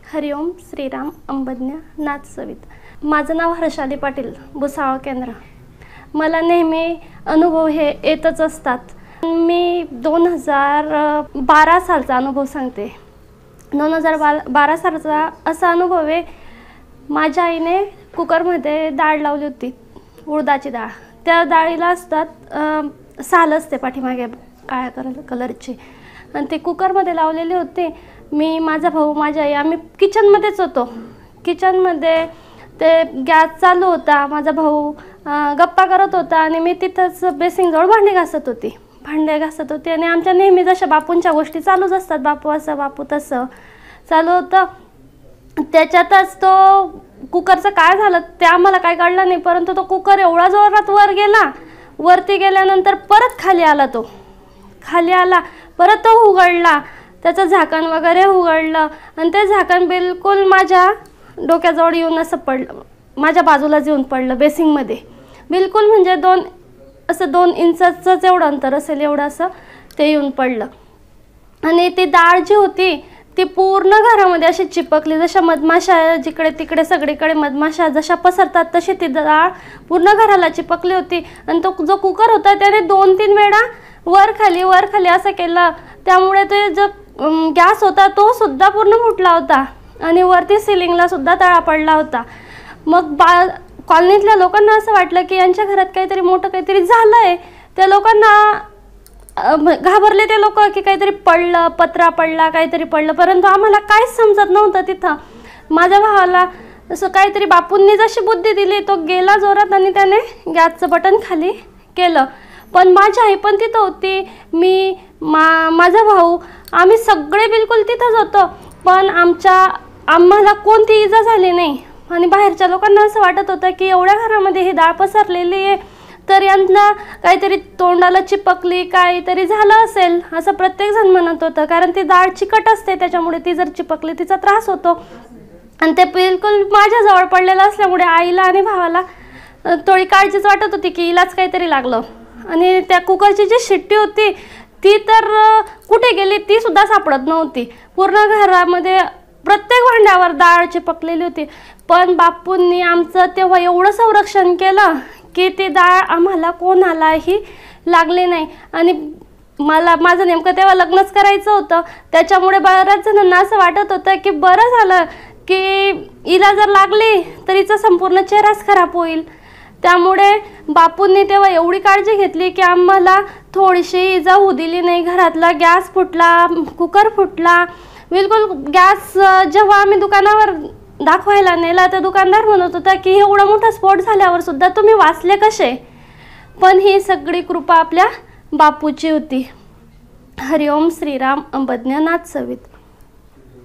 हरिओम श्रीराम अंबज्ञ नाथ सवित। माझं नाव हर्षाली पाटील, भुसावळ केंद्र। मला नेहमी अनुभव हे येतच असतात। मी 2012 सालचा अनुभव सांगते। 2012 सालचा असा अनुभव आहे, माझ्या आईने कुकरमध्ये डाळ लावली होती, उडदाची डाळ। त्या डाळीला असतात साल असते पाठीमागे काळ्या कलरची, आणि ते कुकरमध्ये लावलेली होती। मी, माझा भाऊ, माझी आई आम्ही किचनमध्येच होतो। किचनमध्ये ते गॅस चालू होता, माझा भाऊ गप्पा करत होता आणि मी तिथंच बेसिंगजवळ भांडे घासत होती आणि आमच्या नेहमी जशा बापूंच्या गोष्टी चालूच असतात, बापू असं बापू तसं चालू होतं। त्याच्यातच तो कुकरचं काय झालं ते आम्हाला काय कळलं नाही, परंतु तो कुकर एवढा जोरात वर गेला, वरती गेल्यानंतर परत खाली आला, परत तो उघडला, त्याचं झाकण वगैरे उघडलं आणि ते झाकण बिलकुल माझ्या डोक्याजवळ येऊन असं पडलं, माझ्या बाजूलाच येऊन पडलं बेसिंगमध्ये। बिलकुल म्हणजे 2 इंचाचंच एवढं अंतर असेल, एवढं असं ते येऊन पडलं। आणि ती डाळ जी होती ती पूर्ण घरामध्ये अशी चिपकली, जशा मधमाशा जिकडे तिकडे सगळीकडे मधमाशा जशा पसरतात तशी ती डाळ पूर्ण घराला चिपकली होती। आणि तो जो कुकर होता त्याने 2-3 वेळा वर खाली असं केलं, त्यामुळे ते जो गॅस होता तो सुद्धा पूर्ण फुटला होता आणि वरती सिलिंगला सुद्धा तळा पडला होता। मग कॉलनीतल्या लोकांना असं वाटलं की यांच्या घरात काहीतरी मोठं काहीतरी झालंय। त्या लोकांना घाबरले ते लोक की काहीतरी पडलं, पत्रा पडला, काहीतरी पडलं, परंतु आम्हाला काहीच समजत नव्हतं तिथं। माझ्या भावाला असं काहीतरी बापूंनी जशी बुद्धी दिली, तो गेला जोरात आणि त्याने गॅसचं बटन खाली केलं। पण माझी आई पण तिथं होती, मी, माझा भाऊ, आम्ही सगळे बिलकुल तिथंच होतो, पण आम्हाला कोणती इजा झाली नाही। आणि बाहेरच्या लोकांना असं वाटत होतं की एवढ्या घरामध्ये ही डाळ पसरलेली आहे, तर यांना काहीतरी तोंडाला चिपकली, काहीतरी झालं असेल असं प्रत्येकजण म्हणत होतं, कारण ती डाळ चिकट असते, त्याच्यामुळे ती जर चिपकली तिचा त्रास होतो। आणि ते बिलकुल माझ्याजवळ पडलेलं असल्यामुळे आईला आणि भावाला थोडी काळजीच वाटत होती की हिलाच काहीतरी लागलं। आणि त्या कुकरची जी शिट्टी होती ती तर कुठे गेली ती सुद्धा सापडत नव्हती। पूर्ण घरामध्ये प्रत्येक भांड्यावर डाळ चिपकलेली होती। पण बापूंनी आमचं तेव्हा एवढं संरक्षण केलं की ती डाळ आम्हाला कोणालाही लागली नाही। आणि माझं नेमकं तेव्हा लग्नच करायचं होतं, त्याच्यामुळे बऱ्याच जणांना असं वाटत होतं की बरं झालं की हिला जर लागली तर हिचा संपूर्ण चेहराच खराब होईल। त्यामुळे बापूंनी तेव्हा एवढी काळजी घेतली की आम्हाला थोडीशी इजा होऊ दिली नाही। घरातला गॅस फुटला, कुकर फुटला, बिलकुल गॅस जेव्हा आम्ही दुकानावर दाखवायला नेला तर दुकानदार म्हणत होता की एवढा मोठा स्फोट झाल्यावर सुद्धा तुम्ही वाचले कसे? पण ही सगळी कृपा आपल्या बापूची होती। हरिओम श्रीराम अंबज्ञ नाथ सवित।